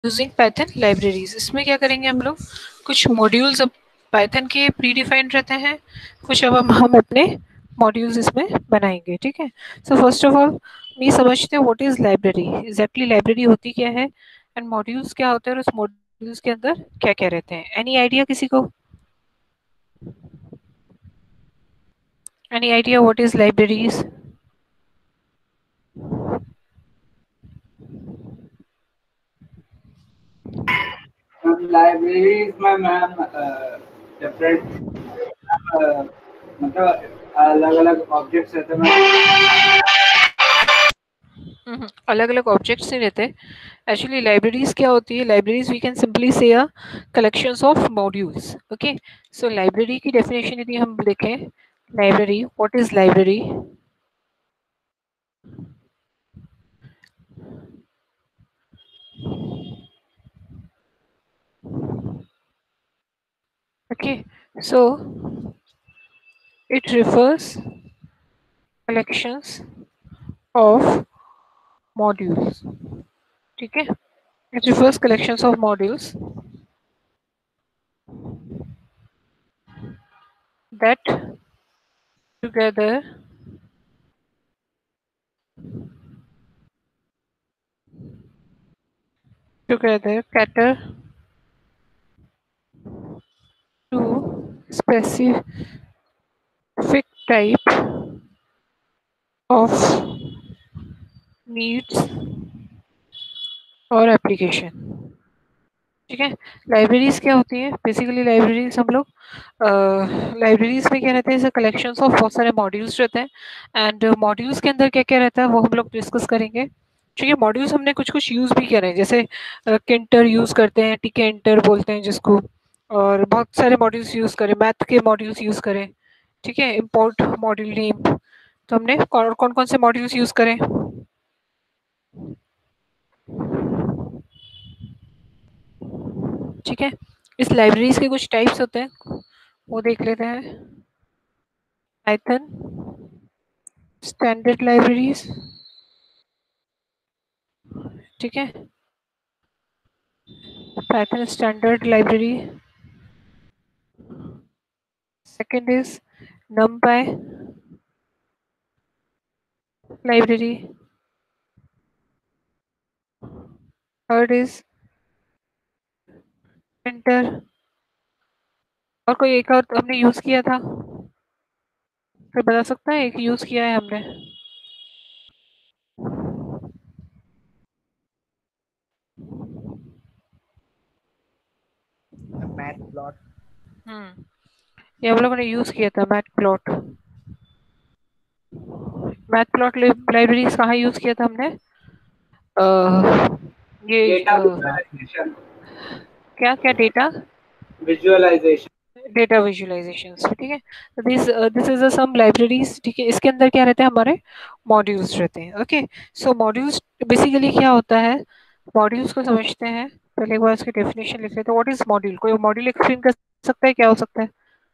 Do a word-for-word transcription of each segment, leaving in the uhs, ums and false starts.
Using Python libraries. इसमें क्या करेंगे हम लोग, कुछ मॉड्यूल्स अब पाइथन के प्री डिफाइंड रहते हैं, कुछ अब हम हम अपने मॉड्यूल्स इसमें बनाएंगे। ठीक है, सो फर्स्ट ऑफ ऑल ये समझते हैं what is library, exactly library होती क्या है एंड मॉड्यूल्स क्या होते हैं और उस मॉड्यूल्स के अंदर क्या क्या रहते हैं। एनी आइडिया किसी को? Any idea what is libraries? Libraries में मैम डिफरेंट मतलब अलग अलग ऑब्जेक्ट्स रहते हैं। अलग अलग ऑब्जेक्ट्स नहीं रहते। एक्चुअली लाइब्रेरीज क्या होती है, libraries we can simply say a collections of modules. Okay, so library की डेफिनेशन यदि हम देखें, library, what is library? Okay, so it refers collections of modules. ठीक है, it refers collections of modules that together together cater to specific type of needs और application. ठीक है, libraries क्या होती है, बेसिकली लाइब्रेरीज हम लोग लाइब्रेरीज में क्या रहते हैं, जैसे कलेक्शंस ऑफ बहुत सारे मॉड्यूल्स रहते हैं एंड मॉड्यूल्स के अंदर क्या क्या रहता है वो हम लोग डिस्कस करेंगे। ठीक है, मॉड्यूल्स हमने कुछ कुछ यूज़ भी करे हैं, जैसे किंटर यूज़ करते हैं, टिके इंटर बोलते हैं जिसको, और बहुत सारे मॉड्यूल्स यूज़ करें, मैथ के मॉड्यूल्स यूज़ करें। ठीक है, इम्पोर्ट मॉड्यूल नेम, तो हमने कौन कौन कौन से मॉड्यूल्स यूज़ करें? ठीक है, इस लाइब्रेरीज के कुछ टाइप्स होते हैं वो देख लेते हैं। पाइथन स्टैंडर्ड लाइब्रेरीज, ठीक है, Python standard library. Second is numpy library. Third is printer. और कोई एक और हमने यूज किया था, कोई बता सकता है? एक यूज किया है हमने। Math plot. हम्म, ये हम लोगों ने यूज किया था, math plot. Math plot libraries कहाँ यूज किया था हमने? अ, ये डेटा अ, विजुअलाइजेशन, क्या क्या डेटा विजुअलाइजेशन। Data visualisation. ठीक है, तो this this is a some libraries. ठीक है, इसके अंदर क्या रहते हैं, हमारे मॉड्यूल्स रहते हैं। ओके, सो मॉड्यूल्स बेसिकली क्या होता है, मॉड्यूल्स को समझते हैं। पहले एक बार इसकी डेफिनेशन लिख लेते हैं, व्हाट इज मॉड्यूल। कोई मॉड्यूल एक्सप्लेन कर सकता है क्या हो सकता है?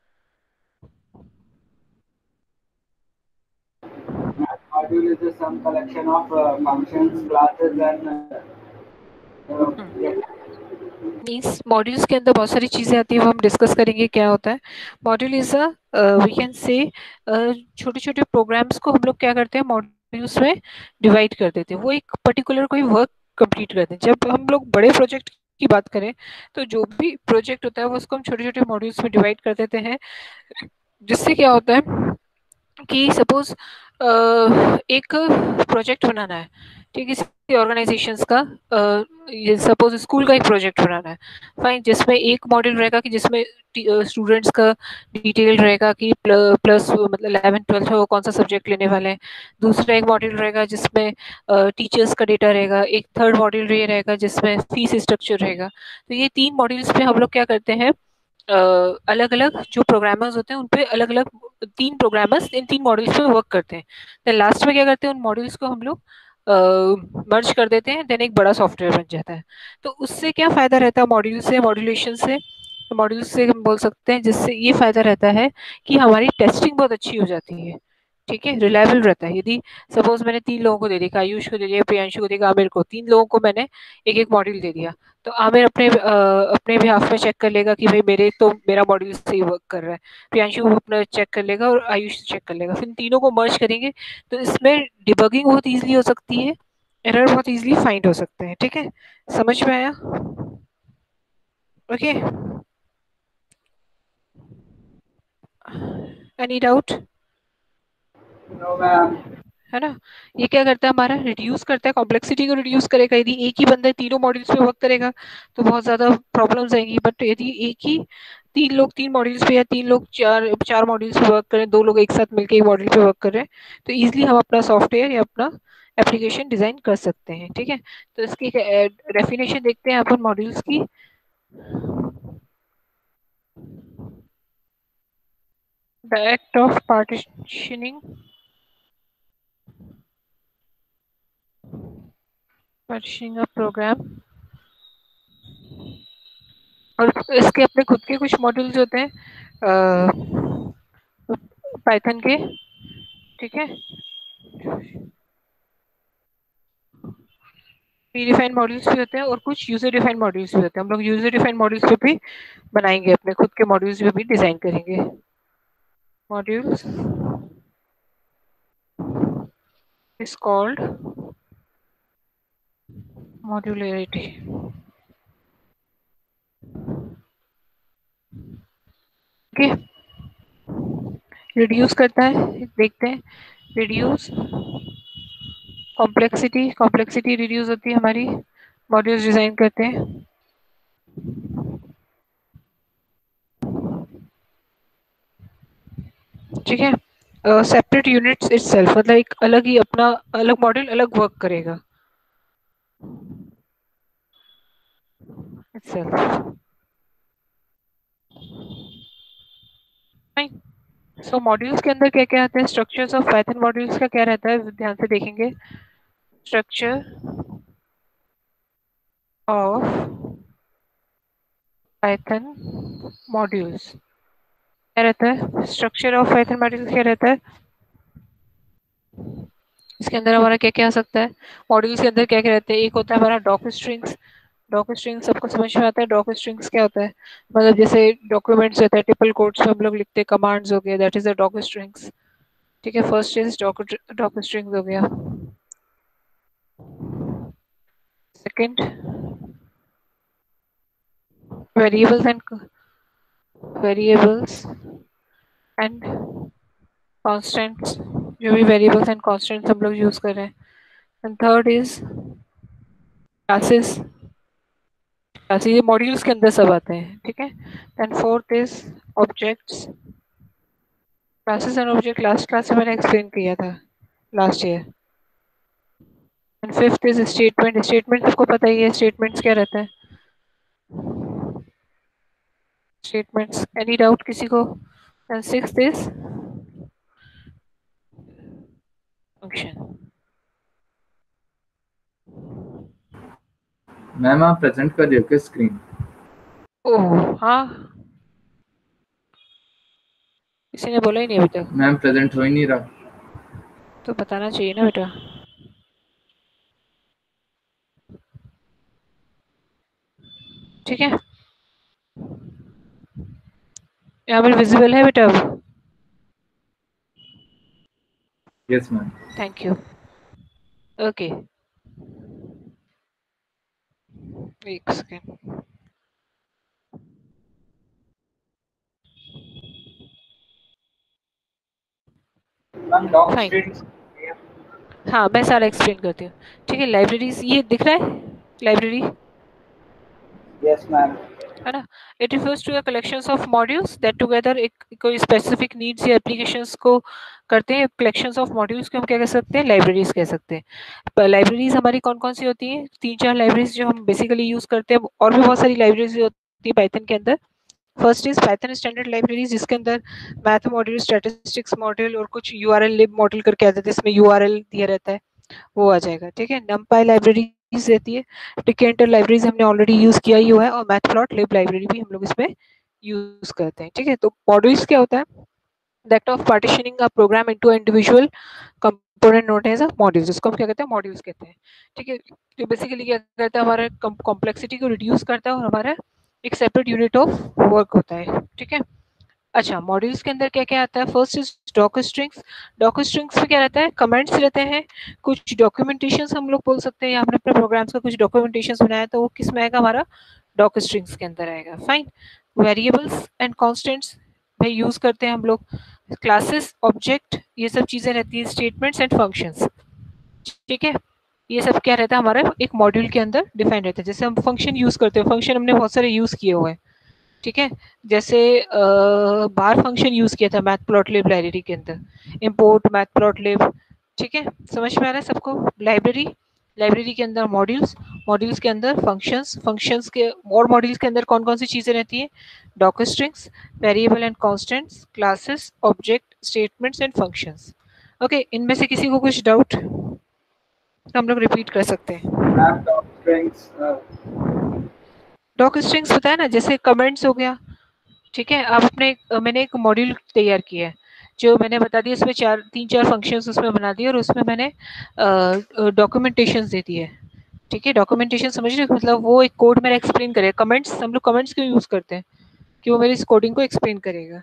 Module is some collection of uh, functions, classes, and uh, uh, means modules के अंदर बहुत सारी चीज़ें आती है, वो हम डिस्कस करेंगे क्या होता है। Module is a we can say छोटे छोटे प्रोग्राम्स को हम लोग क्या करते हैं, मॉड्यूल्स में डिवाइड कर देते हैं, वो एक पर्टिकुलर कोई वर्क कंप्लीट करते हैं। जब हम लोग बड़े प्रोजेक्ट की बात करें तो जो भी प्रोजेक्ट होता है वो उसको हम छोटे छोटे मॉड्यूल्स में डिवाइड कर देते हैं, जिससे क्या होता है कि सपोज एक प्रोजेक्ट बनाना है, ठीक है, किसी ऑर्गेनाइजेशंस का, अ, ये सपोज स्कूल का एक प्रोजेक्ट बनाना है, फाइन, जिसमें एक मॉड्यूल रहेगा कि जिसमें स्टूडेंट्स का डिटेल रहेगा कि प्लस मतलब इलेवन ट्वेल्थ में वो कौन सा सब्जेक्ट लेने वाले हैं। दूसरा एक मॉड्यूल रहेगा जिसमें टीचर्स का डेटा रहेगा। एक थर्ड मॉड्यूल ये रहेगा जिसमें फीस स्ट्रक्चर रहेगा। तो ये तीन मॉड्यूल्स पे हम लोग क्या करते हैं, अलग अलग जो प्रोग्रामर्स होते हैं उन पे अलग अलग तीन प्रोग्रामर्स इन तीन मॉड्यूल्स पे वर्क करते हैं। देन लास्ट में क्या करते हैं, उन मॉड्यूल्स को हम लोग मर्ज कर देते हैं, देन एक बड़ा सॉफ्टवेयर बन जाता है। तो उससे क्या फ़ायदा रहता है मॉड्यूल से, मॉड्यूलेशन से, मॉड्यूल से हम बोल सकते हैं जिससे ये फ़ायदा रहता है कि हमारी टेस्टिंग बहुत अच्छी हो जाती है। ठीक है, रिलायबल रहता है। यदि सपोज मैंने तीन लोगों को दे दिया, आयुष को दे दिया, प्रियांशु को दे दिया, आमिर को, तीन लोगों को मैंने एक एक मॉड्यूल दे दिया, तो आमिर अपने अ, अपने बिहाफ में चेक कर लेगा कि भाई मेरे तो मेरा मॉड्यूल सही वर्क कर रहा है, प्रियांशु वो अपना चेक कर लेगा और आयुष चेक कर लेगा। फिर तीनों को मर्ज करेंगे तो इसमें डिबगिंग बहुत ईजिली हो सकती है, एरर बहुत ईजिली फाइंड हो सकते हैं। ठीक है, समझ में आया? Okay, any doubt? No ma'am. है ना? ये क्या करता है, हमारा रिड्यूस करता है, कॉम्प्लेक्सिटी को रिड्यूस करेगा। यदि एक ही बंदा तीनों मॉड्यूल्स पे वर्क करेगा तो बहुत ज़्यादा प्रॉब्लम्स आएंगी, बट यदि एक ही तीन लोग तीन मॉड्यूल्स पे या तीन लोग चार चार मॉड्यूल्स पे वर्क करें, दो लोग एक साथ मिलकर एक मॉड्यूल पे वर्क कर रहे हैं, तो ईजिली हम अपना सॉफ्टवेयर या अपना एप्लीकेशन डिज़ाइन कर सकते हैं। ठीक है, तो इसकी डेफिनेशन देखते हैं अपन मॉड्यूल्स की। The act of partitioning partitioning a program, और इसके अपने खुद के कुछ मॉड्यूल्स होते हैं पाइथन के। ठीक है, प्री डिफाइंड मॉड्यूल्स भी होते हैं और कुछ यूजर डिफाइंड मॉड्यूल्स भी होते हैं। हम लोग यूजर डिफाइंड मॉड्यूल्स पे भी बनाएंगे, अपने खुद के मॉड्यूल्स पे भी डिजाइन करेंगे। Modules is called modularity. Okay, reduce करता है, देखते हैं, रिड्यूस कॉम्प्लेक्सिटी, कॉम्प्लेक्सिटी रिड्यूस होती है हमारी मॉड्यूल्स डिजाइन करते हैं। ठीक है, सेपरेट यूनिट्स इटसेल्फ, मतलब एक अलग ही अपना अलग मॉड्यूल अलग वर्क करेगा इटसेल्फ। सो मॉड्यूल्स के अंदर क्या क्या आते हैं, स्ट्रक्चर्स ऑफ पाइथन मॉड्यूल्स का क्या रहता है, ध्यान से देखेंगे। स्ट्रक्चर ऑफ पाइथन मॉड्यूल्स क्या रहता है, स्ट्रक्चर ऑफ पाइथन मॉड्यूल्स क्या रहता है, इसके अंदर हमारा क्या क्या आ सकता है, मॉड्यूल्स के अंदर क्या क्या रहते हैं। एक होता है हमारा डॉक स्ट्रिंग्स। डॉक स्ट्रिंग्स सबको समझ में आता है। डॉक स्ट्रिंग्स क्या होता है, मतलब जैसे डॉक्यूमेंट्स होता है, ट्रिपल कोट्स में हम लोग लिखते हैं, कमांड्स हो गए, that is a doc strings. ठीक है, first is doc doc strings हो गया। Second variables and variables and constants, जो भी वेरिएबल्स एंड कांस्टेंट्स हम लोग यूज कर रहे हैं। And third is classes. Classes ये मॉड्यूल्स के अंदर सब आते हैं। ठीक है, and fourth is objects. Classes and object last class में मैंने एक्सप्लेन किया था last year. And fifth is statement. Statement सबको पता ही है, स्टेटमेंट्स क्या रहता है, स्टेटमेंट्स। एनी डाउट किसी को? And sixth is function. Ma'am आप प्रेजेंट कर रही हो क्या स्क्रीन? ओह हाँ, किसी ने बोला ही नहीं अभी तक। मैम प्रेजेंट हो ही नहीं रहा। तो बताना चाहिए ना बेटा। ठीक है, यहाँ पर विजिबल है बेटा अब? Yes ma'am. Thank you. Okay, एक second. Ma'am doc fine, strings. हाँ मैं सारा एक्सप्लेन करती हूँ। ठीक है, लाइब्रेरीज ये दिख रहा है, लाइब्रेरी यस मैम। है ना। It refers to a collections of modules that together एक कोई स्पेसिफिक नीड्स या एप्लीकेशंस को करते हैं। कलेक्शंस ऑफ मॉड्यूल्स को हम क्या कह सकते हैं, लाइब्रेरीज कह सकते हैं। लाइब्रेरीज हमारी कौन कौन सी होती हैं, तीन चार लाइब्रेरीज जो हम बेसिकली यूज करते हैं, और भी बहुत सारी लाइब्रेरीज होती है पाइथन के अंदर। First is Python standard library, जिसके अंदर मैथ मॉड्यूल, स्टैटिस्टिक्स मॉड्यूल और कुछ यूआरएल लिब मॉड्यूल करके आते हैं, इसमें यूआरएल दिया रहता है, वो आ जाएगा। ठीक है, नमपाई लाइब्रेरीज रहती है, टिकेंटर लाइब्रेरीज हमने ऑलरेडी यूज किया ही हुआ है, और मैथप्लॉट लिब लाइब्रेरी भी हम लोग इसमें यूज करते हैं। ठीक है, तो मॉड्यूल्स क्या होता है, that of partitioning a program into individual component note as a modules, इसको हम क्या कहते हैं, मॉड्यूल्स कहते हैं। ठीक है, तो बेसिकली क्या करता है, हमारे कॉम्प्लेक्सिटी को रिड्यूस करता है और हमारा एक सेपरेट यूनिट ऑफ वर्क होता है। ठीक है, अच्छा मॉड्यूल्स के अंदर क्या क्या आता है, first is docker strings. Docker strings में क्या रहता है, कमेंट्स रहते हैं, कुछ डॉक्यूमेंटेशन हम लोग बोल सकते हैं, या हमने अपने प्रोग्राम्स का कुछ डॉक्यूमेंटेशन बनाया तो वो किस में आएगा, हमारा डॉकर स्ट्रिंग्स के अंदर आएगा। फाइन, वेरिएबल्स एंड कॉन्स्टेंट्स भाई यूज करते हैं हम लोग, क्लासेस ऑब्जेक्ट ये सब चीजें रहती है, स्टेटमेंट्स एंड फंक्शंस। ठीक है, ये सब क्या रहता है हमारे एक मॉड्यूल के अंदर डिफाइन रहता है। जैसे हम फंक्शन यूज करते हैं, फंक्शन हमने बहुत सारे यूज किए हुए हैं। ठीक है, जैसे बार फंक्शन यूज किया था मैथप्लॉटलिब लाइब्रेरी के अंदर, इंपोर्ट मैथप्लॉटलिब। ठीक है, समझ में आ रहा है सबको, लाइब्रेरी, लाइब्रेरी के अंदर मॉड्यूल्स, मॉड्यूल्स के अंदर फंक्शंस, फंक्शंस के और मॉड्यूल्स के अंदर कौन कौन सी चीजें रहती हैं, docker strings, variable and constants, classes, object, statements and functions. Okay, इनमें से किसी को कुछ डाउट तो हम लोग रिपीट कर सकते हैं। Ma'am doc strings doc strings बताया ना, जैसे कमेंट्स हो गया। ठीक है, आप अपने अ, मैंने एक मॉड्यूल तैयार किया है, जो मैंने बता दिया, उसमें चार तीन चार फंक्शंस उसमें बना दिए और उसमें मैंने डॉक्यूमेंटेशन दे दिए। ठीक है, डॉक्यूमेंटेशन समझ रहे हो, मतलब वो एक कोड मेरा एक्सप्लेन करेगा। कमेंट्स हम लोग कमेंट्स क्यों यूज करते हैं, कि वो मेरी इस कोडिंग को एक्सप्लेन करेगा।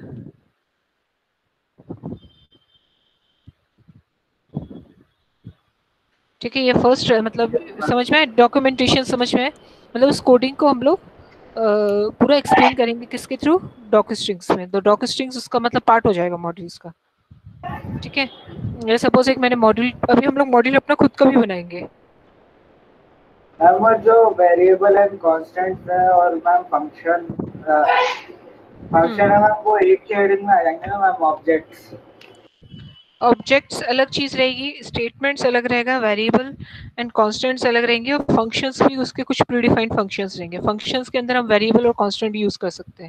ठीक है, ये फर्स्ट मतलब समझ में आए, डॉक्यूमेंटेशन समझ में आए, मतलब उस कोडिंग को हम लोग अ, पूरा एक्सप्लेन करेंगे किसके थ्रू, डॉक स्ट्रिंग्स में। तो डॉक स्ट्रिंग्स उसका मतलब पार्ट हो जाएगा मॉड्यूल्स का। ठीक है, ये सपोज एक मैंने मॉड्यूल, अभी हम लोग मॉड्यूल अपना खुद का भी बनाएंगे। मैम वो जो वेरिएबल एंड कांस्टेंट्स है और मैम फंक्शन फंक्शन है मैम, वो एक ही हेडिंग में आ जाएंगे ना मैम, ऑब्जेक्ट्स। ऑब्जेक्ट्स अलग चीज रहेगी, स्टेटमेंट्स अलग रहेगा, वेरिएबल एंड कांस्टेंट्स अलग रहेंगे, और फंक्शंस भी उसके कुछ प्रीडिफाइंड फंक्शंस रहेंगे। फंक्शंस के अंदर हम वेरिएबल और कांस्टेंट यूज कर सकते हैं।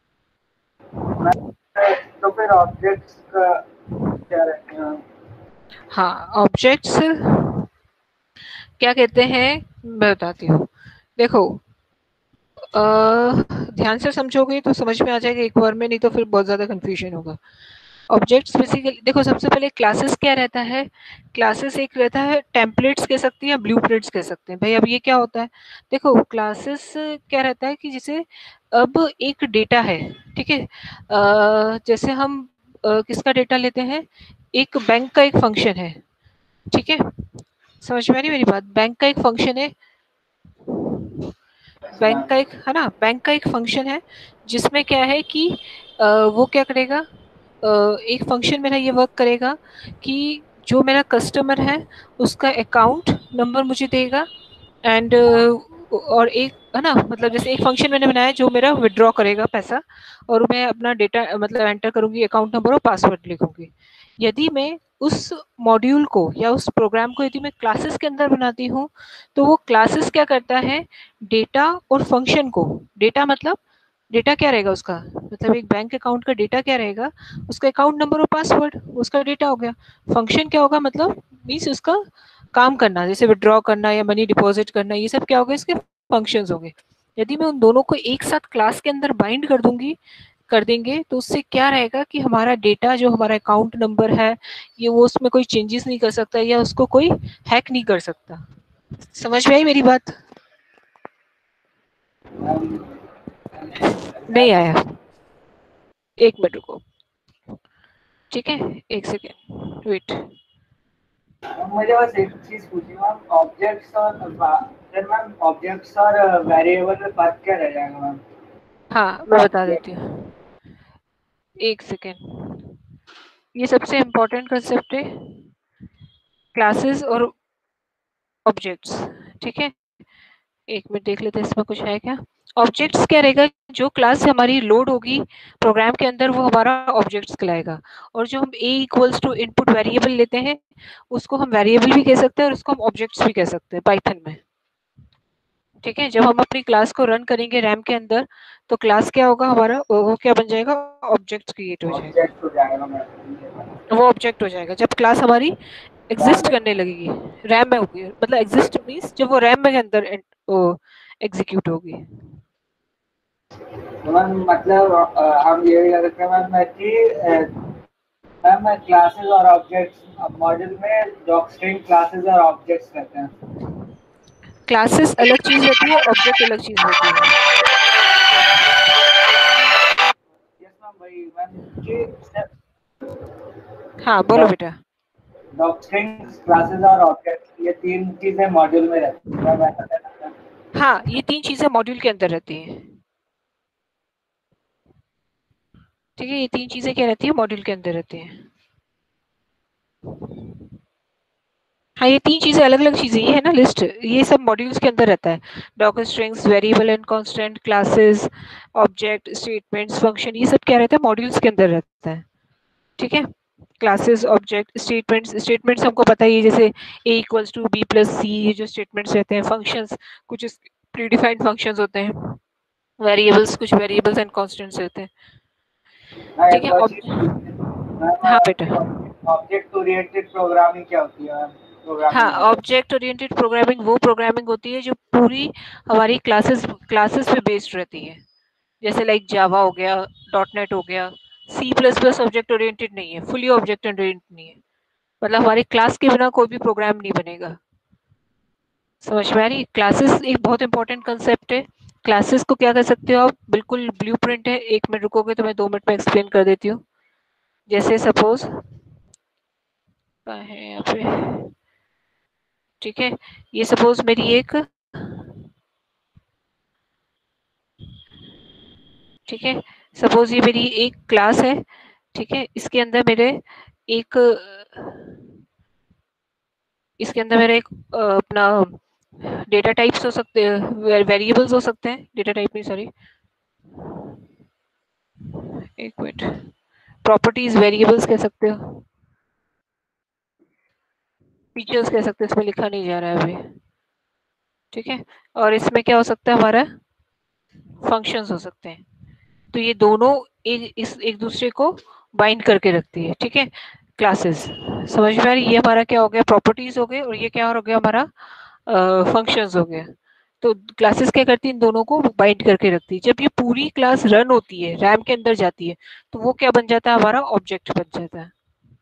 तो फिर ऑब्जेक्ट्स का क्या रहेगा मैम? हाँ, ऑब्जेक्ट्स क्या कहते हैं, मैं बताती हूँ। देखो अ, ध्यान से समझोगे तो समझ में आ जाएगा एक बार में, नहीं तो फिर बहुत ज्यादा कंफ्यूजन होगा। ऑब्जेक्ट्स बेसिकली देखो, सबसे पहले क्लासेस क्या रहता है, क्लासेस एक रहता है, टेम्पलेट्स कह सकते हैं या ब्लूप्रिंट्स कह सकते हैं। भाई अब ये क्या होता है, देखो क्लासेस क्या रहता है कि जैसे अब एक डेटा है। ठीक है, अ, जैसे हम अ, किसका डेटा लेते हैं, एक बैंक का एक फंक्शन है। ठीक है, समझ में आ रही मेरी बात, बैंक का एक फंक्शन है, बैंक का एक है ना, बैंक का एक फंक्शन है, जिसमें क्या है कि अ, वो क्या करेगा, अ, एक फंक्शन मेरा ये वर्क करेगा कि जो मेरा कस्टमर है उसका अकाउंट नंबर मुझे देगा, एंड और एक है ना, मतलब जैसे एक फंक्शन मैंने बनाया जो मेरा विड्रॉ करेगा पैसा, और मैं अपना डेटा मतलब एंटर करूंगी, अकाउंट नंबर और पासवर्ड लिखूंगी। यदि मैं उस मॉड्यूल को या उस प्रोग्राम को यदि मैं क्लासेस के अंदर बनाती हूँ, तो वो क्लासेस क्या करता है, डेटा और फंक्शन को, डेटा मतलब डेटा क्या रहेगा उसका, मतलब एक बैंक अकाउंट का डेटा क्या रहेगा, उसका अकाउंट नंबर और पासवर्ड, उसका डेटा हो गया। फंक्शन क्या होगा, मतलब मीन्स उसका काम करना, जैसे विड्रॉ करना या मनी डिपॉजिट करना, ये सब क्या होगा, इसके फंक्शंस होंगे। यदि मैं उन दोनों को एक साथ क्लास के अंदर बाइंड कर दूंगी, कर देंगे, तो उससे क्या रहेगा कि हमारा डेटा जो हमारा अकाउंट नंबर है, ये वो उसमें कोई चेंजेस नहीं कर सकता या उसको कोई हैक नहीं कर सकता। समझ में आई मेरी बात, नहीं आया, एक मिनट रुको। ठीक है, एक सेकेंड वेट। मुझे बस एक चीज पूछी मैम, ऑब्जेक्ट्स और फिर मैम ऑब्जेक्ट्स और वेरिएबल में फर्क क्या रह जाएगा मैम? हाँ मैं बता देती हूँ, एक सेकेंड। ये सबसे इम्पोर्टेंट कंसेप्ट है, क्लासेस और ऑब्जेक्ट्स। ठीक है, एक मिनट देख लेते हैं इसमें कुछ है क्या। ऑब्जेक्ट्स क्या रहेगा, जो क्लास हमारी लोड होगी प्रोग्राम के अंदर वो हमारा ऑब्जेक्ट्स कहलाएगा। और जो हम a equals to input variable लेते हैं, उसको हम वेरिएबल भी कह सकते हैं और उसको हम ऑब्जेक्ट्स भी कह सकते हैं पाइथन में। ठीक है, जब हम अपनी क्लास को रन करेंगे रैम के अंदर, तो क्लास क्या होगा हमारा, वो वो क्या बन जाएगा, ऑब्जेक्ट क्रिएट हो जाएगा। ऑब्जेक्ट हो जाएगा मैम। वो ऑब्जेक्ट हो जाएगा जब क्लास हमारी एग्जिस्ट करने लगेगी, रैम में होगी, मतलब एग्जिस्ट मीन्स जब वो रैम में अंदर एग्जीक्यूट होगी। तो मैम मतलब अ, हम ये भी कह सकते हैं मैम कि मैम मैं क्लासेस और ऑब्जेक्ट्स मॉड्यूल में डॉक्स्ट्रिंग क्लासेस और ऑब्जेक्ट्स रहते हैं। क्लासेस अलग चीज रहती है, ऑब्जेक्ट अलग चीज रहती है। यस मैम, वही मैम कि हाँ बोलो बेटा। डॉक्स्ट्रिंग क्लासेस और ऑब्जेक्ट्स ये तीन चीजें मॉड्यूल में रहती है मैम, ऐसा कहना है। हाँ, ये तीन चीजें मॉड्यूल के अंदर रहती हैं। ठीक है, ये तीन चीजें क्या रहती है, मॉड्यूल के अंदर रहती हैं। हाँ, ये तीन चीजें अलग अलग चीजें, ये है ना लिस्ट, ये सब मॉड्यूल्स के अंदर रहता है। Docker strings, variable and constant, classes, object, statements, function, ये सब क्या रहता है, मॉड्यूल्स के अंदर रहता है। ठीक है, क्लासेस, ऑब्जेक्ट, स्टेटमेंट्स। स्टेटमेंट्स हमको पता ही है, जैसे A equals to B plus C, ये जो स्टेटमेंट्स रहते हैं। फंक्शंस, कुछ प्रीडिफाइंड फंक्शंस होते हैं। वेरिएबल्स, कुछ वेरिएबल्स एंड कांस्टेंट्स रहते हैं। मैं ठीक एक है, और ob- चीज पूछनी है हाँ मैम, बेटा। ऑब्जेक्ट ओरिएंटेड प्रोग्रामिंग क्या होती है मैम, हाँ, programming language? Object oriented programming वो प्रोग्रामिंग होती है जो पूरी हमारी क्लासेस क्लासेस पे बेस्ड रहती है। जैसे लाइक जावा हो गया, डॉट नेट हो गया। C plus plus object oriented नहीं है, फुली ऑब्जेक्ट ओरिएंटेड नहीं है। मतलब हमारी क्लास के बिना कोई भी प्रोग्राम नहीं बनेगा। समझ में आ रही? क्लासेस एक बहुत इंपॉर्टेंट कंसेप्ट है। क्लासेस को क्या कर सकते हो आप, बिल्कुल ब्लूप्रिंट है। एक मिनट रुकोगे तो मैं दो मिनट में एक्सप्लेन कर देती हूँ। जैसे सपोज है यहाँ पे, ठीक है, ये सपोज मेरी एक, ठीक है, सपोज ये मेरी एक क्लास है। ठीक है, इसके अंदर मेरे एक, इसके अंदर मेरे एक अ, अपना डेटा टाइप्स हो सकते हैं, वेरिएबल्स हो सकते हैं, डेटा टाइप नहीं सॉरी, एक मिनट, प्रॉपर्टीज वेरिएबल्स कह सकते हो, फीचर्स कह सकते हो, इसमें लिखा नहीं जा रहा है अभी। ठीक है, और इसमें क्या हो सकता है हमारा, फंक्शंस हो सकते हैं। तो ये दोनों ए, इस एक दूसरे को बाइंड करके रखती है। ठीक है, क्लासेस, समझ में आ रही? ये हमारा क्या हो गया, प्रॉपर्टीज हो गए, और ये क्या हो गया हमारा, फंक्शंस हो गया। तो क्लासेस क्या करती है, इन दोनों को बाइंड करके रखती है। जब ये पूरी क्लास रन होती है, रैम के अंदर जाती है, तो वो क्या बन जाता है, हमारा ऑब्जेक्ट बन जाता है।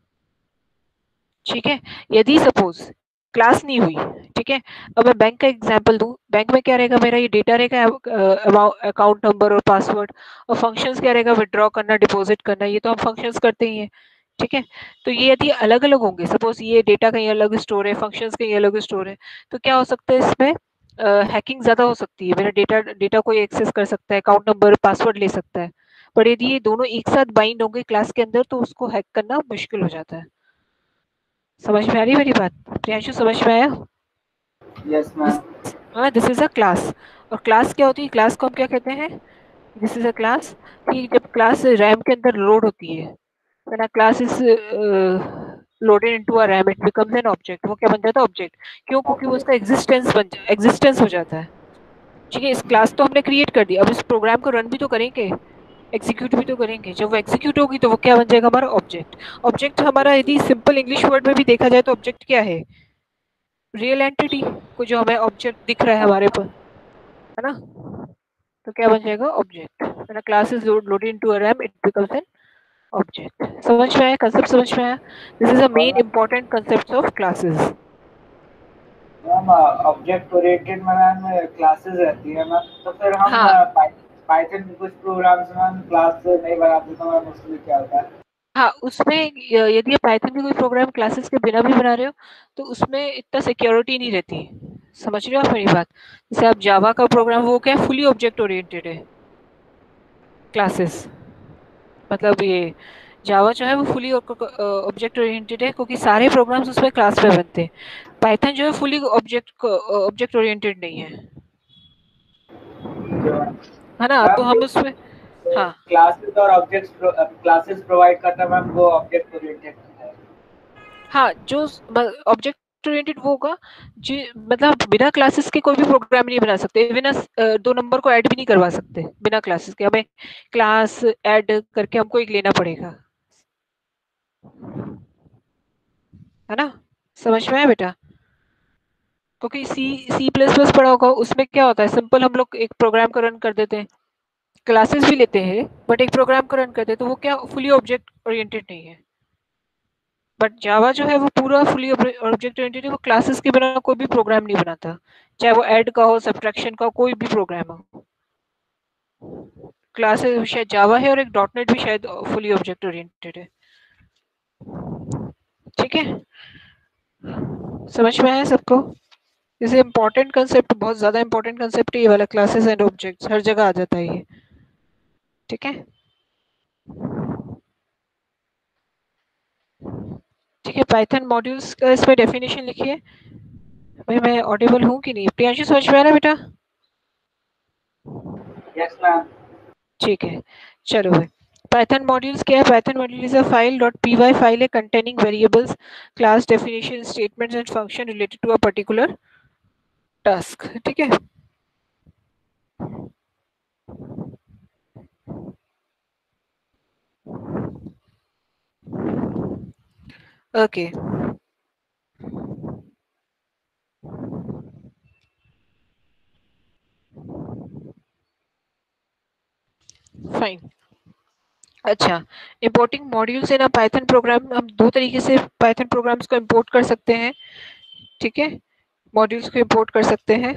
ठीक है, यदि सपोज क्लास नहीं हुई, ठीक है, अब मैं बैंक का एग्जांपल दूं, बैंक में क्या रहेगा, मेरा ये डेटा रहेगा, अकाउंट नंबर और पासवर्ड, और फंक्शंस क्या रहेगा, विड्रॉ करना, डिपॉजिट करना, ये तो हम फंक्शंस करते ही हैं। ठीक है, तो ये यदि अलग अलग होंगे, सपोज ये डेटा कहीं अलग स्टोर है, फंक्शंस कहीं अलग स्टोर है, तो क्या हो सकता है इसमें, हैकिंग ज्यादा हो सकती है, मेरा डेटा डेटा कोई एक्सेस कर सकता है, अकाउंट नंबर पासवर्ड ले सकता है। पर यदि ये दोनों एक साथ बाइंड होंगे क्लास के अंदर, तो उसको हैक करना मुश्किल हो जाता है। समझ में आ रही मेरी बात प्रियांशु, समझ में आया? Yes this, ma'am. हाँ, दिस इज अ क्लास। और क्लास क्या होती है, क्लास को हम क्या कहते हैं, दिस इज अ क्लास, कि जब क्लास रैम के अंदर लोड होती है, when a class is uh, loaded into a RAM, it becomes an object, वो क्या बन जाता है, ऑब्जेक्ट। क्यों? क्योंकि वो उसका एग्जिस्टेंस बन एग्जिस्टेंस हो जाता है। ठीक है, इस क्लास तो हमने क्रिएट कर दी, अब इस प्रोग्राम को रन भी तो करेंगे, एग्जीक्यूट भी तो करेंगे। जब वो एग्जीक्यूट होगी तो वो क्या बन जाएगा, हमारा ऑब्जेक्ट। ऑब्जेक्ट हमारा यदि सिंपल इंग्लिश वर्ड में भी देखा जाए तो ऑब्जेक्ट क्या है, रियल एंटिटी को, जो हमें ऑब्जेक्ट दिख रहा है हमारे पर, है ना, तो क्या बन जाएगा, object. When a class is loaded into a RAM, it becomes an object. समझ में आया, कंसेप्ट समझ में आया? दिस इज अ और main important concept of classes. Ma'am object oriented में मैम क्लासेस रहती है मैम, तो फिर हम हाँ पाइथन के कुछ प्रोग्राम्स में हम क्लास नहीं बनाते तो मैम उसमें क्या होता है? हाँ, उसमें य- यदि आप पाइथन के कोई प्रोग्राम क्लासेस के बिना भी बना रहे हो, तो उसमें इतना सिक्योरिटी नहीं रहती। समझ रहे हो आप मेरी बात? जैसे आप जावा का प्रोग्राम, वो क्या है, फुली ऑब्जेक्ट ओरिएंटेड है क्लासेस। मतलब ये जावा जो है वो फुली ऑब्जेक्ट ओरिएंटेड है, क्योंकि सारे प्रोग्राम्स उसमें क्लास में बनते हैं। पाइथन जो है फुली ऑब्जेक्ट ऑब्जेक्ट ओरिएंटेड नहीं है, ठीक है मैम। है ना, तो मैम हम जो उसमें, हाँ क्लासेस और ऑब्जेक्ट्स क्लासेस प्रोवाइड करता है मैम, वो ऑब्जेक्ट ओरिएंटेड है। हाँ, जो ऑब्जेक्ट ओरिएंटेड वो होगा जी, मतलब बिना क्लासेस के कोई भी प्रोग्राम नहीं बना सकते, बिना अ, दो नंबर को ऐड भी नहीं करवा सकते बिना क्लासेस के। हमें क्लास ऐड करके हमको एक लेना पड़ेगा, है ना? समझ में आया बेटा? क्योंकि सी सी प्लस प्लस पढ़ा होगा, उसमें क्या होता है, सिंपल हम लोग एक प्रोग्राम को रन कर देते हैं, क्लासेस भी लेते हैं, बट एक प्रोग्राम को रन करते हैं, तो वो क्या, फुली ऑब्जेक्ट ओरिएंटेड नहीं है। बट जावा जो है वो पूरा फुली ऑब्जेक्ट ओरिएंटेड है, वो क्लासेस के बिना कोई भी प्रोग्राम नहीं बनाता, चाहे वो ऐड का हो, सब्ट्रैक्शन का हो, कोई भी प्रोग्राम हो। क्लासेस शायद जावा है और एक डॉट नेट भी शायद फुली ऑब्जेक्ट ओरिएंटेड है। ठीक है, समझ में आया सबको? जैसे इम्पोर्टेंट कंसेप्ट, बहुत ज्यादा इम्पोर्टेंट कंसेप्ट है ये वाला, क्लासेस एंड ऑब्जेक्ट्स, हर जगह आ जाता है ये। ठीक है, ठीक है। पाइथन मॉड्यूल्स का इसमें डेफिनेशन लिखिए। भाई मैं ऑडिबल हूँ कि नहीं? प्रियांशु समझ में आ रहा है बेटा? Yes ma'am. ठीक है, चलो भाई। पाइथन मॉड्यूल्स क्या है? Python module is a file dot P Y file है containing variables, class definition, statements and function related to a particular task. ठीक है, ओके फाइन। अच्छा, importing modules in a Python program, हम दो तरीके से पाइथन प्रोग्राम्स को import कर सकते हैं। ठीक है, मॉड्यूल्स को इंपोर्ट कर सकते हैं।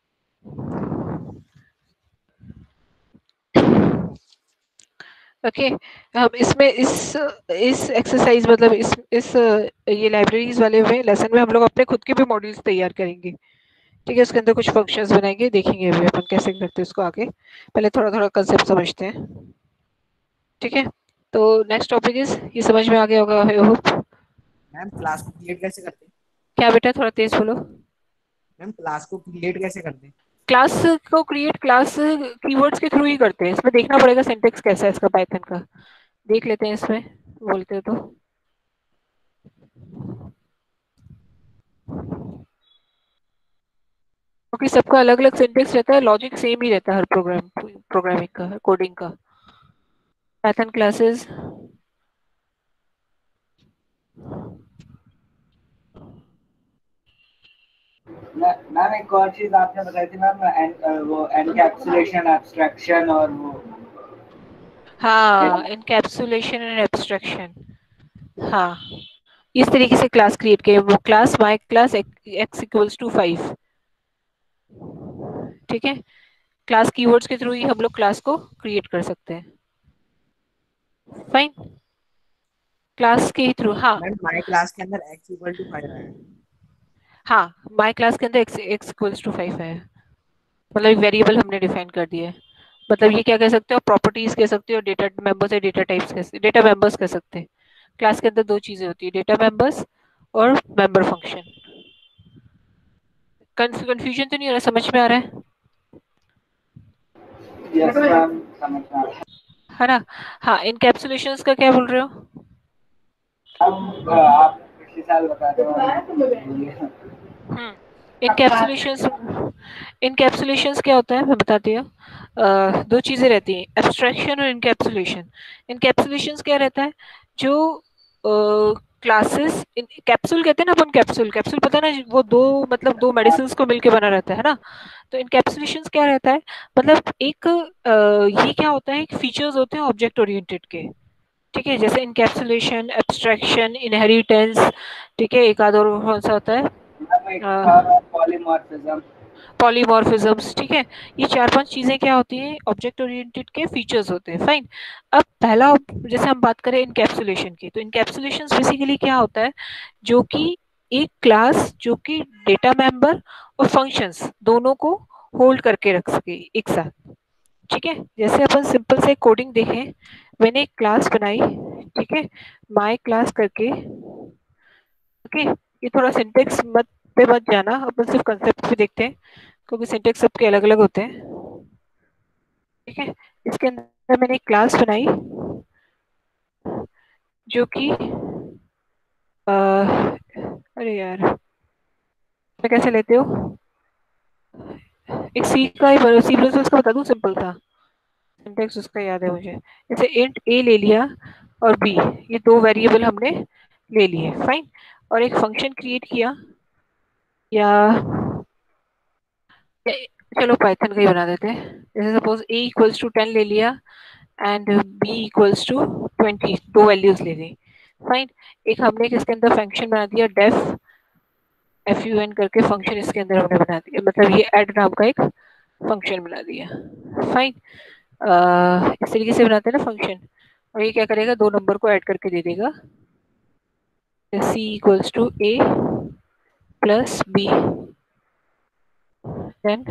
ओके, हम इसमें इस इस एक्सरसाइज मतलब इस इस ये लाइब्रेरीज वाले में लेसन में हम लोग अपने खुद के भी मॉड्यूल्स तैयार करेंगे। ठीक है, उसके अंदर कुछ फंक्शंस बनाएंगे, देखेंगे अभी अपन कैसे करते हैं उसको आगे। पहले थोड़ा थोड़ा कंसेप्ट समझते हैं। ठीक है, तो नेक्स्ट टॉपिक इज, ये समझ में आ गया होगा आई होप। मैम क्लास को क्रिएट कैसे करते हैं? क्या बेटा, थोड़ा तेज बोलो। मैम क्लास को क्रिएट कैसे करते हैं? क्लास को क्रिएट क्लास कीवर्ड्स के थ्रू ही करते हैं। इसमें देखना पड़ेगा सिंटेक्स कैसा है इसका पाइथन का, देख लेते हैं इसमें बोलते हो तो। क्योंकि सबका अलग अलग सिंटेक्स रहता है, लॉजिक सेम ही रहता है हर प्रोग्राम प्रोग्रामिंग का, कोडिंग का। पाइथन क्लासेस मैम एक और चीज आपने बताई थी मैम, एन, वो एनकैप्सुलेशन, एब्स्ट्रैक्शन और वो। हाँ, इनकैप्सुलेशन एंड एब्स्ट्रैक्शन। हाँ, इस तरीके से क्लास क्रिएट किए, वो class my class X equals to five. ठीक है, क्लास कीवर्ड्स के थ्रू ही हम लोग क्लास को क्रिएट कर सकते हैं। फाइन, क्लास के थ्रू। हाँ मैम माय क्लास के अंदर x इक्वल टू फाइव है। हाँ, माई क्लास के अंदर X X equals to five है, मतलब एक वेरिएबल हमने डिफाइन कर दिया है। मतलब ये क्या कह सकते हो, प्रॉपर्टीज कह सकते हो, डेटा मेंबर्स या डेटा टाइप्स कह डेटा मेंबर्स कह सकते हैं। क्लास के अंदर दो चीजें होती है, डेटा मेंबर्स और मेंबर फंक्शन। कंफ्यूजन तो नहीं हो रहा, समझ में आ रहा है? यस मैम, समझ में आ रहा है ना? हाँ, इनकैप्सुलेशंस का क्या बोल रहे हो? है। अब आप पिछले साल बता रहे हो। इनकैप्सुलेशंस इनकैप्सुलेशंस क्या होता है मैं बताती हूँ। अ, दो चीजें रहती हैं, एब्स्ट्रैक्शन और इनकैप्सुलेशन। इनकैप्सुलेशंस क्या रहता है, जो क्लासेस कैप्सूल कहते हैं ना अपन, कैप्सूल कैप्सूल पता है ना, वो दो मतलब दो मेडिसिन को मिलके बना रहता है ना। तो इनकैप्सुलेशंस क्या रहता है, मतलब एक अ, ये क्या होता है, फीचर्स होते हैं ऑब्जेक्ट ओरिएंटेड के। ठीक है, जैसे इनकैप्सुलेशन, एब्स्ट्रैक्शन, इनहेरिटेंस। ठीक है, एक आध और कौन सा होता है, मैम एक था पॉलीमॉर्फिज्म। पॉलीमॉर्फिज्म्स। ठीक है, ये चार पांच चीजें क्या होती हैं, ऑब्जेक्ट ओरिएंटेड के फीचर्स होते हैं। फाइन, अब पहला जैसे हम बात करें इनकैप्सुलेशन की, तो इनकैप्सुलेशन बेसिकली क्या होता है, जो कि एक क्लास जो कि डेटा मेंबर और फंक्शंस दोनों को होल्ड करके रख सके एक साथ। ठीक है, जैसे अपन सिंपल से कोडिंग देखें, मैंने एक क्लास बनाई। ठीक है, माय क्लास करके। ओके, ये थोड़ा सिंटेक्स मत पे मत जाना, अपन सिर्फ कंसेप्ट पे देखते हैं, क्योंकि सिंटेक्स सबके अलग अलग होते हैं। ठीक है, इसके अंदर मैंने एक क्लास बनाई जो कि अ, अरे यार मैं कैसे लेते हो, एक सी का ही सी प्लस प्लस का बता दूं, सिंपल था सिंटेक्स, उसका याद है मुझे। जैसे इंट ए ले लिया और बी, ये दो वेरिएबल हमने ले लिए। फाइन, और एक फंक्शन क्रिएट किया, या चलो पाइथन का ही बना देते हैं। जैसे suppose A equals to ten ले लिया and B equals to twenty, दो वैल्यूज ले ली। फाइन। एक हमने इसके अंदर फंक्शन बना दिया डेफ एफ यू एन करके फंक्शन इसके अंदर हमने बना दिया, मतलब ये ऐड नाम का एक फंक्शन बना दिया। फाइन, इस तरीके से बनाते हैं ना फंक्शन, और ये क्या करेगा, दो नंबर को ऐड करके दे देगा, C equals to A plus B, then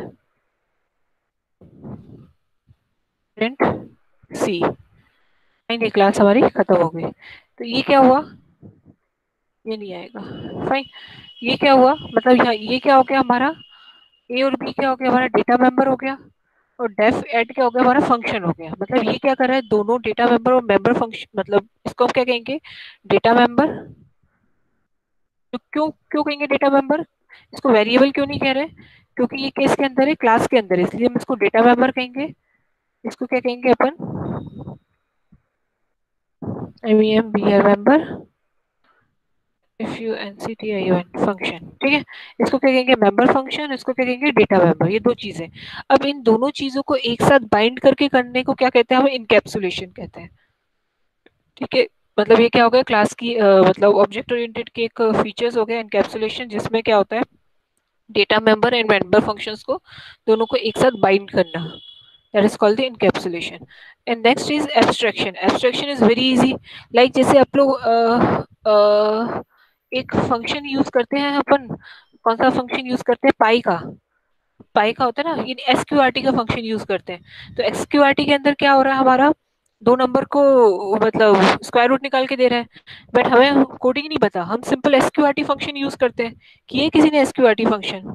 print C. Fine, ये क्लास हमारी खत्म हो गई। तो ये क्या हुआ, ये नहीं आएगा। फाइन, ये क्या हुआ, मतलब यहाँ ये क्या हो गया हमारा, ए और बी क्या हो गया हमारा, डेटा मेंबर हो गया, और डेफ ऐड क्या हो गया हमारा, फंक्शन हो गया। मतलब ये क्या कर रहा है, दोनों डेटा मेंबर और मेंबर फंक्शन, मतलब इसको हम क्या कहेंगे, डेटा मेंबर। तो क्यों क्यों कहेंगे डेटा मेंबर, इसको वेरिएबल क्यों नहीं कह रहे, क्योंकि ये केस के अंदर है, क्लास के अंदर है, इसलिए हम इसको डेटा मेंबर कहेंगे। इसको क्या कहेंगे अपन, M E M B R member F U N C T I O N function, ठीक है। इसको क्या कहेंगे, मेंबर फंक्शन, इसको क्या कहेंगे, डेटा मेंबर, ये दो चीजें। अब इन दोनों चीजों को एक साथ बाइंड करके करने को क्या कहते हैं, हम इनकैप्सुलेशन कहते हैं, ठीक है। मतलब ये क्या हो गया, क्लास की uh, मतलब ऑब्जेक्ट ओरिएंटेड के एक फीचर्स हो गया इनकैप्सुलेशन, जिसमें क्या होता है, data member and member functions को दोनों को एक साथ बाइंड करना, that is called the encapsulation. And next is abstraction. Abstraction is very easy, like जैसे आप लोग uh, uh, एक फंक्शन यूज करते हैं अपन, कौन सा फंक्शन यूज करते हैं, पाई का, पाई का होता है ना, ये एसक्यूआरटी का फंक्शन यूज करते हैं। तो एसक्यूआरटी के अंदर क्या हो रहा है हमारा, दो नंबर को मतलब स्क्वायर रूट निकाल के दे रहा है, बट हमें कोडिंग नहीं पता, हम सिंपल एसक्यूआरटी फंक्शन यूज करते हैं। किए किसी ने एसक्यूआरटी फंक्शन,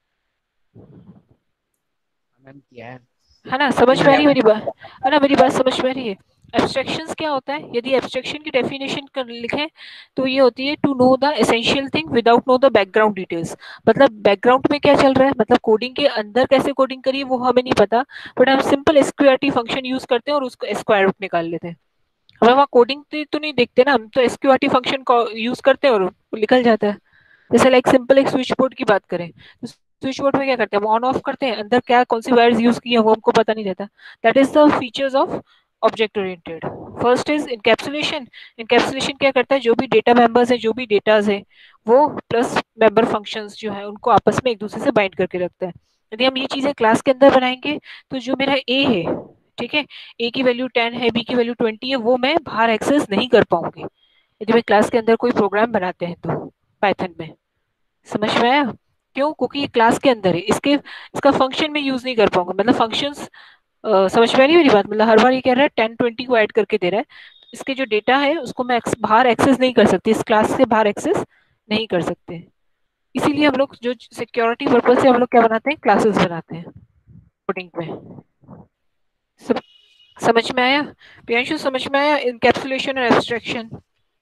मैम किया है। है ना, समझ में आ रही है Yeah. मेरी बात, है ना, मेरी बात समझ में आ रही है। एब्स्ट्रैक्शंस क्या होता है, यदि एब्स्ट्रैक्शन की डेफिनेशन कर लिखें तो ये होती है to know the essential thing without know the background details. मतलब बैकग्राउंड में क्या चल रहा है, मतलब कोडिंग के अंदर कैसे कोडिंग करिए वो हमें नहीं पता, बट हम सिंपल एसक्यूआरटी फंक्शन यूज करते हैं और उसको स्क्वायर रूट निकाल लेते हैं। हमें वहाँ कोडिंग तो नहीं देखते ना, हम तो एसक्यूआरटी फंक्शन को यूज करते हैं और वो निकल जाता है। जैसे लाइक सिंपल एक स्विच बोर्ड की बात करें, तो स्विच बोर्ड में क्या करते हैं, हम ऑन ऑफ करते हैं, अंदर क्या कौन सी वायर्स यूज की है वो हमको पता नहीं रहता। That is the features of object oriented. First is encapsulation. Encapsulation क्या करता है, जो भी डेटा मेंबर्स है, जो भी डेटाज है, वो प्लस मेंबर फंक्शंस जो है उनको आपस में एक दूसरे से बाइंड करके रखता है। यदि हम ये चीजें क्लास के अंदर बनाएंगे तो जो मेरा ए है, ठीक है, ए की वैल्यू टेन है, बी की वैल्यू ट्वेंटी है, वो मैं बाहर एक्सेस नहीं कर पाऊंगी यदि मैं क्लास के अंदर कोई प्रोग्राम बनाते हैं तो पाइथन में। समझ में आया, क्यों, क्योंकि ये क्लास के अंदर है, इसके इसका फंक्शन में यूज नहीं कर पाऊंगा, मतलब फंक्शंस, समझ में आ रही है मेरी बात, मतलब हर बार ये कह रहा है टेन ट्वेंटी को ऐड करके दे रहा है, तो इसके जो डेटा है उसको मैं एक्स, बाहर एक्सेस नहीं कर सकती, इस क्लास से बाहर एक्सेस नहीं कर सकते। इसीलिए हम लोग जो सिक्योरिटी पर्पज से हम लोग क्या बनाते हैं, क्लासेस बनाते हैं कोडिंग में। सब समझ में आया प्रियांशु, समझ में आया इनकैप्सुलेशन और एब्स्ट्रैक्शन,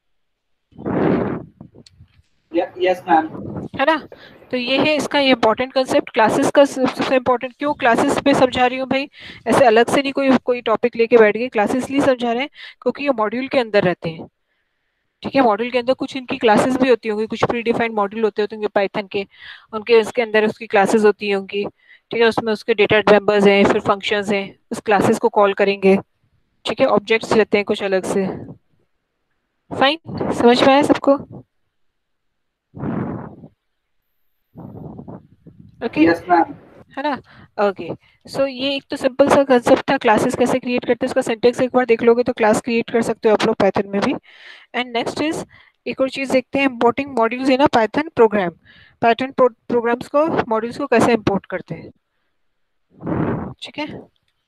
Yeah, yes, ma'am. है ना। तो ये है इसका ये इंपॉर्टेंट कंसेप्ट, क्लासेस का सबसे इंपॉर्टेंट, क्यों क्लासेस पे समझा रही हूँ भाई, ऐसे अलग से नहीं कोई कोई टॉपिक लेके बैठ गए, क्लासेस इसलिए समझा रहे हैं क्योंकि ये मॉड्यूल के अंदर रहते हैं, ठीक है। मॉड्यूल के अंदर कुछ इनकी क्लासेस भी होती होंगी, कुछ प्री डिफाइंड मॉड्यूल होते होंगे पाइथन के, उनके इसके अंदर उसकी क्लासेस होती होंगी, ठीक है, उसमें उसके डेटा मेंबर्स हैं, फिर फंक्शंस हैं, उस क्लासेस को कॉल करेंगे, ठीक है, ऑब्जेक्ट्स रहते हैं कुछ अलग से। फाइन, समझ में आया सबको, ओके, Yes, ma'am. है ना। ओके, सो ये एक तो सिंपल सा कंसेप्ट था, क्लासेस कैसे क्रिएट करते हैं, उसका सिंटेक्स एक बार देख लोगे तो क्लास क्रिएट कर सकते हो आप लोग पाइथन में भी। एंड नेक्स्ट इज एक और चीज देखते हैं, importing modules in a Python program. Python programs को, मॉड्यूल्स को कैसे इंपोर्ट करते हैं, ठीक है,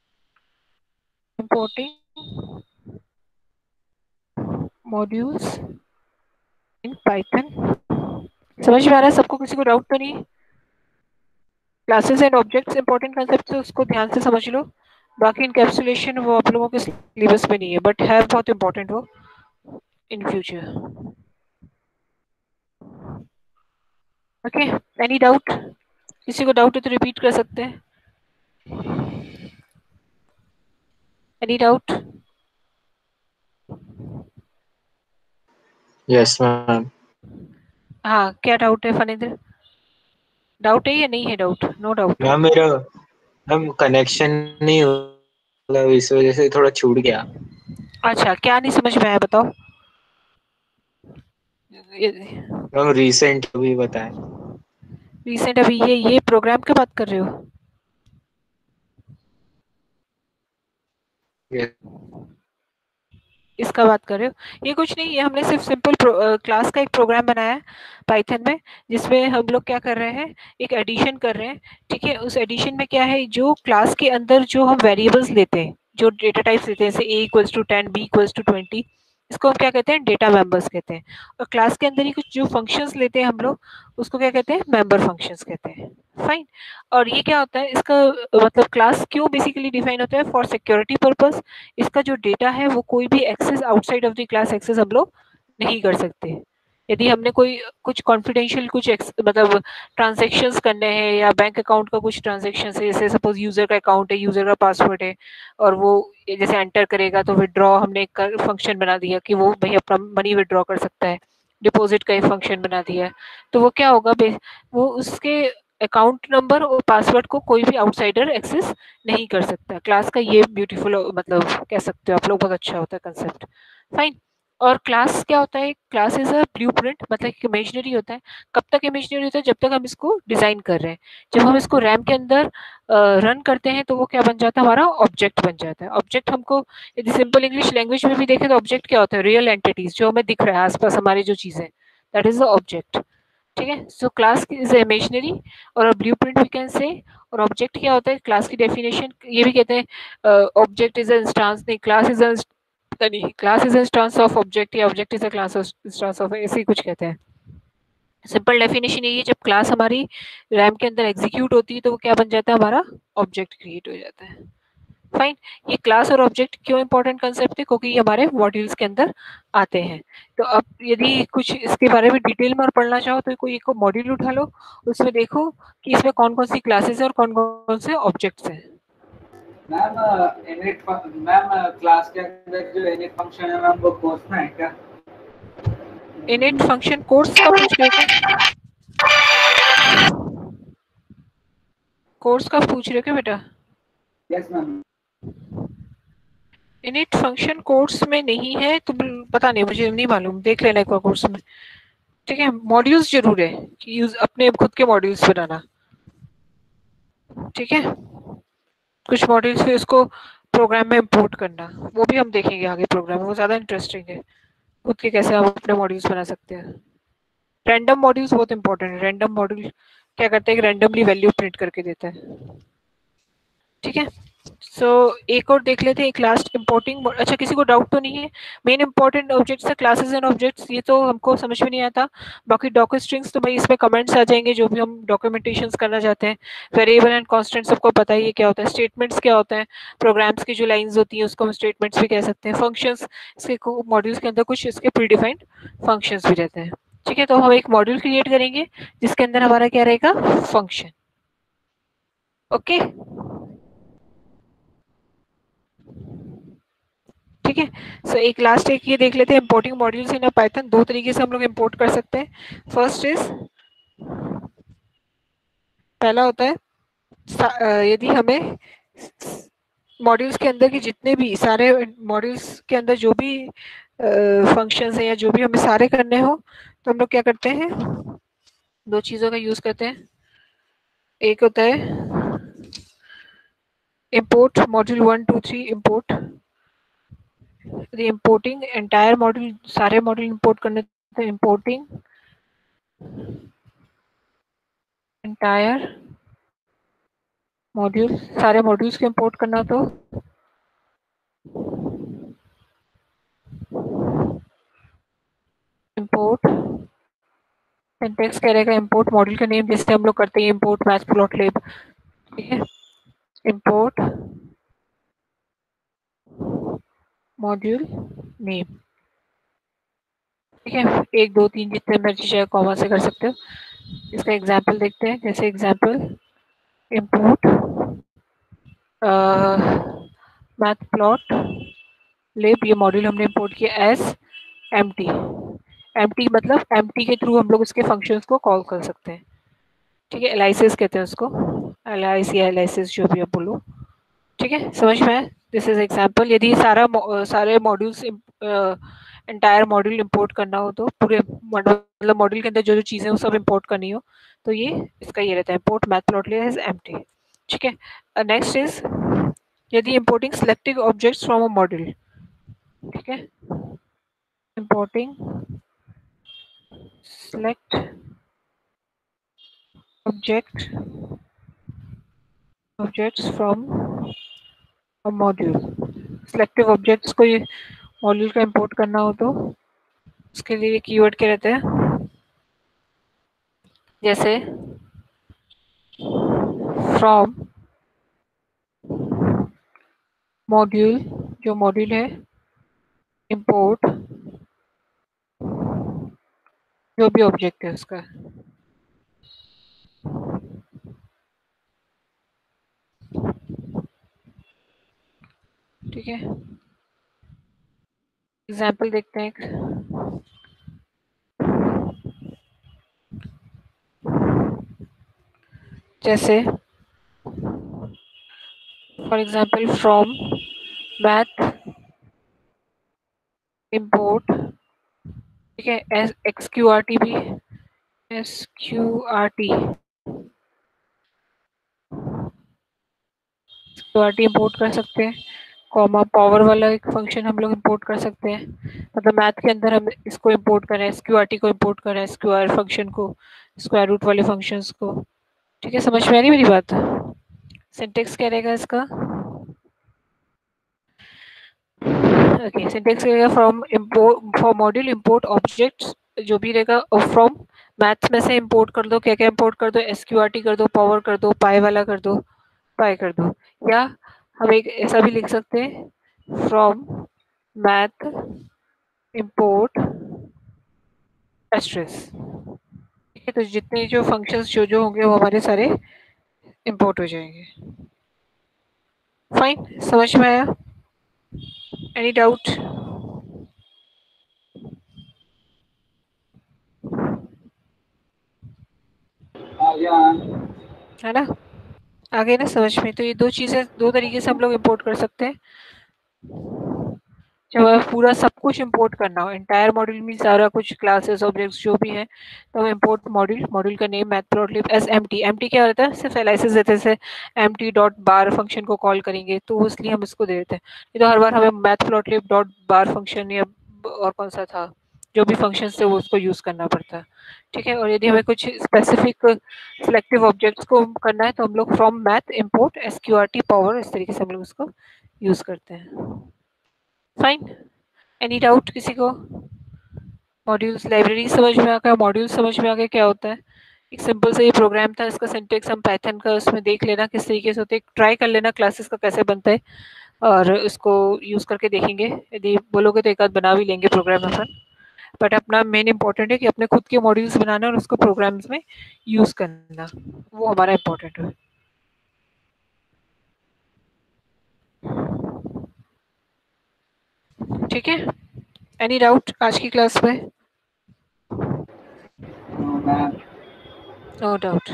इंपोर्टिंग मॉड्यूल्स इन पाइथन। समझ में आ रहा है सबको, किसी को डाउट तो नहीं। Classes and objects important concept है, उसको ध्यान से समझ लो। बाकी इनकैप्सुलेशन वो आप लोगों के सिलेबस में नहीं है, बट है बहुत इंपॉर्टेंट वो in future. Okay, any doubt, किसी को डाउट है तो रिपीट कर सकते हैं, एनी डाउट। Yes ma'am. हाँ, क्या डाउट है फनेंद्र, डाउट है या नहीं है डाउट, नो डाउट। मैम मेरा मैम कनेक्शन नहीं हो, मतलब इस वजह से थोड़ा छूट गया। अच्छा, क्या नहीं समझ में आया बताओ। हम रिसेंट भी बताएं। रिसेंट अभी ये ये प्रोग्राम की बात कर रहे हो? Yes. इसका बात कर रहे हो? ये कुछ नहीं, ये हमने सिर्फ सिंपल क्लास का एक प्रोग्राम बनाया है पाइथन में, जिसमें हम लोग क्या कर रहे हैं, एक एडिशन कर रहे हैं। ठीक है, उस एडिशन में क्या है, जो क्लास के अंदर जो हम वेरिएबल्स लेते हैं, जो डेटा टाइप्स लेते हैं, जैसे A equals to ten, B equals to twenty, इसको हम क्या कहते हैं, डेटा मेंबर्स कहते हैं। और क्लास के अंदर ही कुछ जो फंक्शंस लेते हैं हम लोग, उसको क्या कहते हैं, मेंबर फंक्शंस कहते हैं। फाइन। और ये क्या होता है, इसका मतलब क्लास क्यों बेसिकली डिफाइन होता है, फॉर सिक्योरिटी पर्पस। इसका जो डेटा है वो कोई भी access outside of the class access हम लोग नहीं कर सकते। यदि हमने कोई कुछ कॉन्फिडेंशियल कुछ मतलब ट्रांजेक्शन्स करने हैं, या बैंक अकाउंट का कुछ ट्रांजेक्शन है, जैसे सपोज यूजर का अकाउंट है, यूजर का पासवर्ड है, और वो जैसे एंटर करेगा तो विड्रॉ हमने एक फंक्शन बना दिया कि वो भाई अपना मनी विड्रॉ कर सकता है, डिपॉजिट का एक फंक्शन बना दिया है, तो वो क्या होगा, वो उसके अकाउंट नंबर और पासवर्ड को कोई भी आउटसाइडर एक्सेस नहीं कर सकता। क्लास का ये ब्यूटीफुल मतलब कह सकते हो आप लोग, बहुत अच्छा होता है कंसेप्ट। फाइन। और क्लास क्या होता है, क्लास इज अ ब्लूप्रिंट, मतलब इमेजिनरी होता है। कब तक इमेजिनरी होता है, जब तक हम इसको डिजाइन कर रहे हैं। जब हम इसको रैम के अंदर रन करते हैं तो वो क्या बन जाता है, हमारा ऑब्जेक्ट बन जाता है। ऑब्जेक्ट हमको यदि सिंपल इंग्लिश लैंग्वेज में भी देखें तो ऑब्जेक्ट क्या होता है, रियल एंटिटीज जो हमें दिख रहा है आसपास हमारी जो चीजें, दैट इज द ऑब्जेक्ट। ठीक है, सो क्लास इज इमेजिनरी और ब्लूप्रिंट वी कैन से। और ऑब्जेक्ट क्या होता है, क्लास की डेफिनेशन ये भी कहते हैं, ऑब्जेक्ट इज अ इंस्टेंस, नहीं क्लास इज अ नहीं class is a instance of object, या object is a class of instance of, ऐसे ही कुछ कहते हैं। सिंपल डेफिनेशन यही है, जब क्लास हमारी रैम के अंदर एग्जीक्यूट होती है तो वो क्या बन जाता है, हमारा ऑब्जेक्ट क्रिएट हो जाता है। फाइन। ये क्लास और ऑब्जेक्ट क्यों इंपॉर्टेंट कंसेप्ट है, क्योंकि ये हमारे मॉड्यूल्स के अंदर आते हैं। तो अब यदि कुछ इसके बारे में डिटेल में और पढ़ना चाहो तो कोई एक मॉड्यूल उठा लो, उसमें देखो कि इसमें कौन कौन सी क्लासेस है और कौन कौन से ऑब्जेक्ट्स हैं। मैम इनिट मैम क्लास के अंदर जो इनिट फंक्शन है मैम वो कोर्स में है क्या? इनिट फंक्शन कोर्स का पूछ रहे हो क्या? कोर्स का पूछ रहे हो क्या बेटा? Yes ma'am. Init function course में नहीं है तो पता नहीं, मुझे नहीं मालूम, देख लेना एक बार कोर्स में। ठीक है, मॉड्यूल्स जरूर है कि यूज अपने खुद के मॉड्यूल्स बनाना। ठीक है, कुछ मॉड्यूल्स फिर उसको प्रोग्राम में इंपोर्ट करना, वो भी हम देखेंगे आगे प्रोग्राम में, वो ज़्यादा इंटरेस्टिंग है। खुद के कैसे हम अपने मॉड्यूल्स बना सकते हैं। रैंडम मॉड्यूल्स बहुत इंपॉर्टेंट है। रैंडम मॉड्यूल क्या करते हैं, रैंडमली वैल्यू प्रिंट करके देता है। ठीक है, सो so, एक और देख लेते हैं, एक लास्ट इंपोर्टिंग। अच्छा, किसी को डाउट तो नहीं है? मेन इंपॉर्टेंट ऑब्जेक्ट्स है क्लासेस एंड ऑब्जेक्ट्स, ये तो हमको समझ में नहीं आता। बाकी डॉक्यूमेंट स्ट्रिंग्स तो भाई इसमें कमेंट्स आ जाएंगे जो भी हम डॉक्यूमेंटेशंस करना चाहते हैं। वेरिएबल एंड कांस्टेंट सबको पता ही है क्या होता है। स्टेटमेंट्स क्या होता है, प्रोग्राम्स की जो लाइंस होती हैं उसको हम स्टेटमेंट्स भी कह सकते हैं। फंक्शंस, इसके मॉड्यूल्स के अंदर कुछ इसके प्रीडिफाइंड फंक्शंस भी रहते हैं। ठीक है, तो हम एक मॉड्यूल क्रिएट करेंगे जिसके अंदर हमारा क्या रहेगा, फंक्शन। ओके, ठीक है। सो एक लास्ट एक ये देख लेते हैं, इंपोर्टिंग मॉड्यूल्स इन पाइथन। दो तरीके से हम लोग इंपोर्ट कर सकते हैं। फर्स्ट इज, पहला होता है यदि हमें मॉड्यूल्स के अंदर की जितने भी सारे मॉड्यूल्स के अंदर जो भी फंक्शंस हैं या जो भी हमें सारे करने हो, तो हम लोग क्या करते हैं, दो चीज़ों का यूज करते हैं। एक होता है import module one two three import, importing entire module, सारे मॉड्यूल इंपोर्ट करने, तो इंपोर्टिंग एंटायर मॉड्यूल, सारे मॉड्यूल्स को इंपोर्ट करना। तो इंपोर्ट सिंटैक्स क्या रहेगा, इंपोर्ट मॉड्यूल का नेम, जैसे हम लोग करते हैं इंपोर्ट मैथप्लॉटलिब। ठीक है, इंपोर्ट मॉड्यूल नेम। ठीक है, एक दो तीन जितने मर्जी चाहे कॉमा से कर सकते हो। इसका एग्जांपल देखते हैं, जैसे एग्जांपल इंपोर्ट मैथप्लॉट लिब, ये मॉड्यूल हमने इंपोर्ट किया एस एम्प्टी। एम्प्टी मतलब एम्प्टी के थ्रू हम लोग उसके फंक्शंस को कॉल कर सकते हैं। ठीक है, एलाइसिस कहते हैं उसको, एलाइस या एलाइसिस जो भी आप बोलो। ठीक है, समझ में? This is example. यदि सारा सारे मॉड्यूल्स एंटायर मॉड्यूल इंपोर्ट करना हो तो पूरे मतलब मॉड्यूल के अंदर जो जो चीज़ें वो सब इंपोर्ट करनी हो तो ये इसका ये रहता है इंपोर्ट मैथप्लॉटलिब एज एम्प्टी। ठीक है। नेक्स्ट इज यदि importing selective objects from a module. ठीक है, importing select object objects from a module। selective objects को ये मॉड्यूल का इंपोर्ट करना हो तो उसके लिए कीवर्ड क्या रहते हैं, जैसे फ्रॉम मॉड्यूल, जो मॉड्यूल है, इंपोर्ट जो भी ऑब्जेक्ट है उसका। ठीक है, एग्जाम्पल देखते हैं एक। जैसे for example from math import, ठीक है, S X Q R T भी S Q R T Q R T import कर सकते हैं, कॉमा पावर वाला एक फंक्शन हम लोग इंपोर्ट कर सकते हैं। मतलब मैथ के अंदर हम इसको इंपोर्ट कर रहे हैं, एस क्यू आर टी को इंपोर्ट कर रहे हैं, एस क्यू आर फंक्शन को, स्क्वायर रूट वाले फंक्शंस को। ठीक है, समझ में आ रही मेरी बात? सिंटेक्स क्या रहेगा इसका? ओके, सिंटेक्स रहेगा from import for module import objects, जो भी रहेगा फ्रॉम मैथ्स में से इंपोर्ट कर दो, क्या क्या इंपोर्ट कर दो, एस क्यू आर टी कर दो, पावर कर दो, पाई वाला कर दो, पाई कर दो। या हम एक ऐसा भी लिख सकते हैं फ्रॉम मैथ इंपोर्ट एस्ट्रेस। ठीक है, तो जितने जो फंक्शंस जो जो होंगे वो हमारे सारे इंपोर्ट हो जाएंगे। फाइन, समझ में आया? Any doubt? आ गया। है ना, आगे ना समझ में? तो ये दो चीज़ें दो तरीके से हम लोग इंपोर्ट कर सकते हैं। जब हमें पूरा सब कुछ इंपोर्ट करना हो, एंटायर मॉड्यूल में सारा कुछ क्लासेस ऑब्जेक्ट्स जो भी है, तो हम इंपोर्ट मॉड्यूल, मॉड्यूल का name matplotlib as empty. Empty क्या होता है? सिर्फ एलाइसिस देते हैं, एम्प्टी डॉट बार फंक्शन को कॉल करेंगे तो इसलिए हम इसको दे देते हैं। नहीं तो हर बार हमें मैथप्लॉटलिब डॉट बार फंक्शन या और कौन सा था जो भी फंक्शन थे वो उसको यूज़ करना पड़ता है। ठीक है, और यदि हमें कुछ स्पेसिफिक सिलेक्टिव ऑब्जेक्ट्स को करना है तो हम लोग from math import S Q R T power, इस तरीके से हम लोग उसको यूज़ करते हैं। फाइन, एनी डाउट किसी को? मॉड्यूल्स लाइब्रेरी समझ में आ गया? मॉड्यूल समझ में आ गया क्या होता है? एक सिंपल सा ये प्रोग्राम था, इसका सिंटेक्स हम पाइथन का उसमें देख लेना किस तरीके से होते हैं, ट्राई कर लेना क्लासेस का कैसे बनता है और इसको यूज़ करके देखेंगे। यदि बोलोगे तो एक आध बना भी लेंगे प्रोग्राम अपन, बट अपना मेन इंपॉर्टेंट है कि अपने खुद के मॉड्यूल्स बनाना और उसको प्रोग्राम्स में यूज़ करना, वो हमारा इम्पोर्टेंट है। ठीक है, एनी डाउट आज की क्लास में? मैम नो डाउट,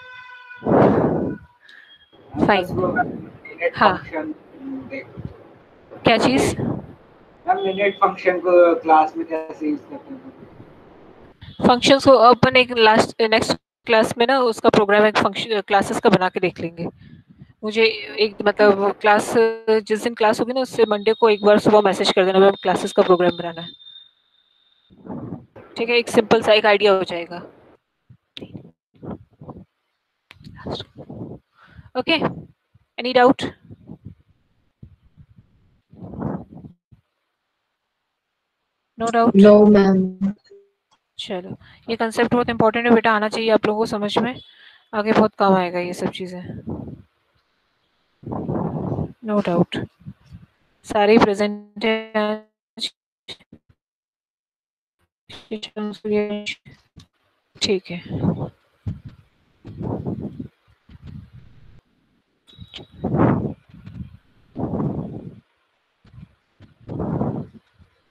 बस फाइन। वो मिनट हाँ, फंक्शन देख। क्या चीज़? मैम मिनट फंक्शन को क्लास में कैसे यूज करते हैं? फंक्शंस को अपन एक लास्ट नेक्स्ट क्लास में ना उसका प्रोग्राम एक फंक्शन क्लासेस का बना के देख लेंगे। मुझे एक मतलब क्लास जिस दिन क्लास होगी ना उससे मंडे को एक बार सुबह मैसेज कर देना, मैम क्लासेस का प्रोग्राम बनाना है। ठीक है, एक सिंपल सा एक आइडिया हो जाएगा। Okay, any doubt? No doubt? No ma'am. चलो, ये कंसेप्ट बहुत इंपॉर्टेंट है बेटा, आना चाहिए आप लोगों को समझ में, आगे बहुत काम आएगा ये सब चीज़ें। नो डाउट, सारे प्रेजेंट है। ठीक है।